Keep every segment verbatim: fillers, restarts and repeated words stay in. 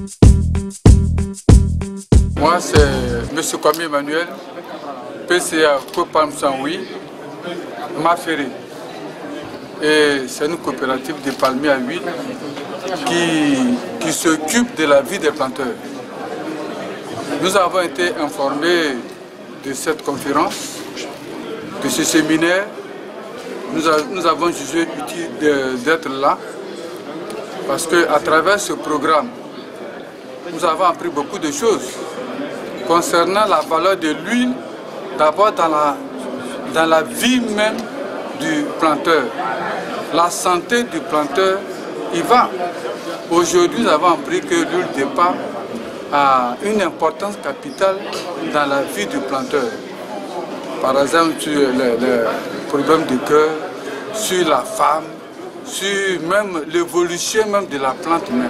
Moi, c'est M. Kwame Emmanuel, P C A Copam Sanwi, Maféré. Et c'est une coopérative de palmiers à huile qui, qui s'occupe de la vie des planteurs. Nous avons été informés de cette conférence, de ce séminaire. Nous, a, nous avons jugé utile d'être là parce qu'à travers ce programme, nous avons appris beaucoup de choses concernant la valeur de l'huile, d'abord dans la, dans la vie même du planteur. La santé du planteur y va. Aujourd'hui, nous avons appris que l'huile de palme a une importance capitale dans la vie du planteur. Par exemple, sur les, les problèmes de cœur, sur la femme, sur même l'évolution même de la plante même.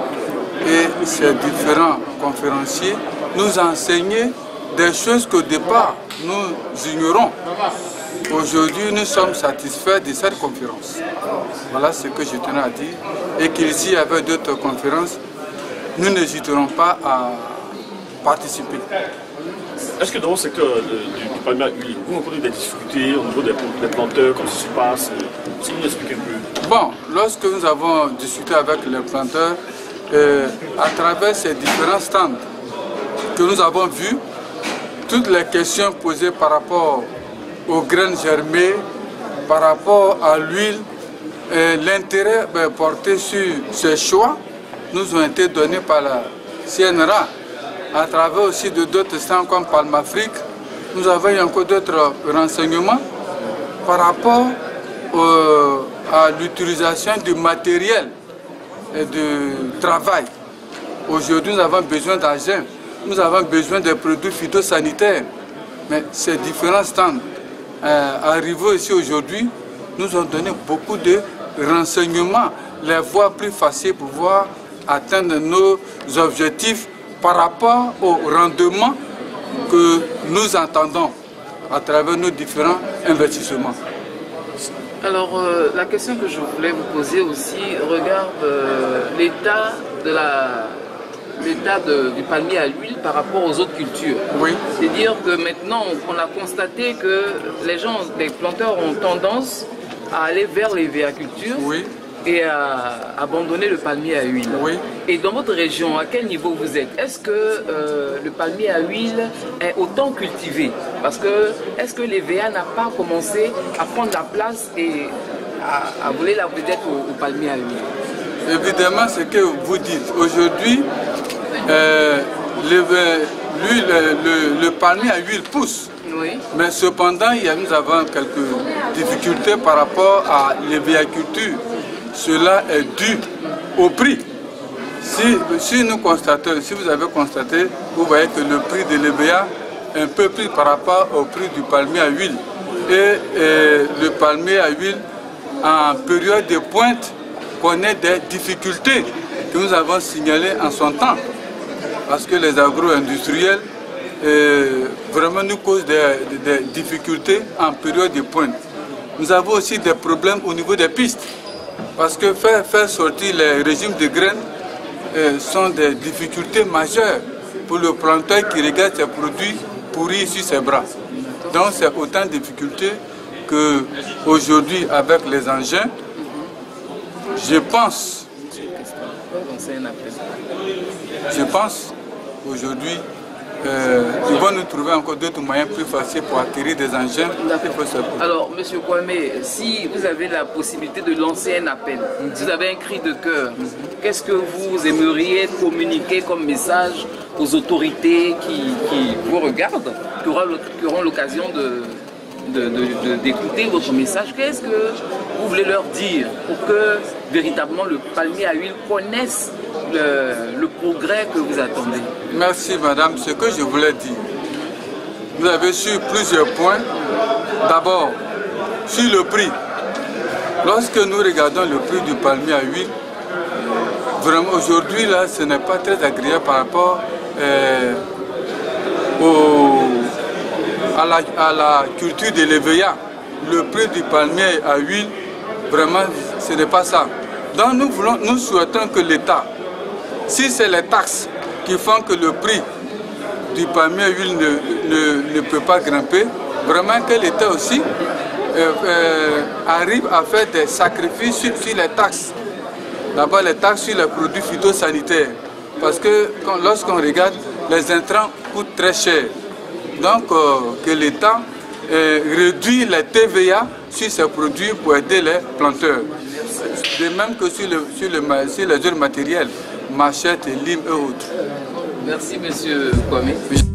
Et ces différents conférenciers nous enseignent des choses qu'au départ nous ignorons. Aujourd'hui, nous sommes satisfaits de cette conférence. Voilà ce que je tenais à dire. Et qu'ici, avec d'autres conférences, nous n'hésiterons pas à participer. Est-ce que dans le secteur de, du, du palmier à huile, vous rencontrez des difficultés au niveau des, des planteurs, comment ça se passe? Si vous nous expliquez un peu. Bon, lorsque nous avons discuté avec les planteurs, euh, à travers ces différents stands que nous avons vus, toutes les questions posées par rapport aux graines germées, par rapport à l'huile, l'intérêt ben, porté sur ces choix nous ont été donnés par la C N R A, à travers aussi de d'autres stands comme Palm Afrique. Nous avons eu encore d'autres renseignements par rapport euh, à l'utilisation du matériel et du travail. Aujourd'hui, nous avons besoin d'argent, nous avons besoin de produits phytosanitaires, mais ces différents stands euh, arrivés ici aujourd'hui nous ont donné beaucoup de renseignements, les voies plus faciles pour pouvoir atteindre nos objectifs par rapport au rendement que nous entendons à travers nos différents investissements. Alors, euh, la question que je voulais vous poser aussi regarde euh, l'état de la l'état du palmier à l'huile par rapport aux autres cultures. Oui. C'est-à-dire que maintenant, on a constaté que les gens, les planteurs ont tendance à aller vers l'hévéaculture. Oui. Et à abandonner le palmier à huile. Oui. Et dans votre région, à quel niveau vous êtes? Est-ce que euh, le palmier à huile est autant cultivé? Parce que est-ce que l'E V A n'a pas commencé à prendre la place et à, à voler la vedette au, au palmier à huile? Évidemment, ce que vous dites. Aujourd'hui, euh, le, le, le, le palmier à huile pousse. Oui. Mais cependant, il y a, nous avons quelques difficultés par rapport à l'hévéaculture. Cela est dû au prix. Si, si nous constatons, si vous avez constaté, vous voyez que le prix de l'E V A est un peu plus par rapport au prix du palmier à huile. Et, et le palmier à huile, en période de pointe, connaît des difficultés que nous avons signalées en son temps. Parce que les agro-industriels euh, vraiment nous causent des, des, des difficultés en période de pointe. Nous avons aussi des problèmes au niveau des pistes. Parce que faire, faire sortir les régimes de graines euh, sont des difficultés majeures pour le planteur qui regarde ses produits pourris sur ses bras. Donc c'est autant de difficultés qu'aujourd'hui avec les engins, je pense, je pense aujourd'hui, Euh, ils vont nous trouver encore d'autres moyens plus faciles pour acquérir des engins. Alors, M. Kwame, si vous avez la possibilité de lancer un appel, si vous avez un cri de cœur, qu'est-ce que vous aimeriez communiquer comme message aux autorités qui, qui vous regardent, qui auront, qui auront l'occasion de, de, de, de, d'écouter votre message? Qu'est-ce que vous voulez leur dire pour que véritablement le palmier à huile connaisse le, le progrès que vous attendez? Merci madame. Ce que je voulais dire, vous avez su plusieurs points. D'abord, sur le prix. Lorsque nous regardons le prix du palmier à huile, vraiment aujourd'hui là, ce n'est pas très agréable par rapport euh, au, à, la, à la culture de l'E V A. Le prix du palmier à huile, vraiment, ce n'est pas ça. Donc nous voulons, nous souhaitons que l'État si c'est les taxes qui font que le prix du palmier à huile ne, ne, ne peut pas grimper, vraiment que l'État aussi euh, euh, arrive à faire des sacrifices sur, sur les taxes. D'abord les taxes sur les produits phytosanitaires. Parce que lorsqu'on regarde, les intrants coûtent très cher. Donc euh, que l'État euh, réduit les T V A sur ces produits pour aider les planteurs. De même que sur, le, sur, le, sur les autres matériels, machettes, limes et autres. Merci, monsieur Kwame.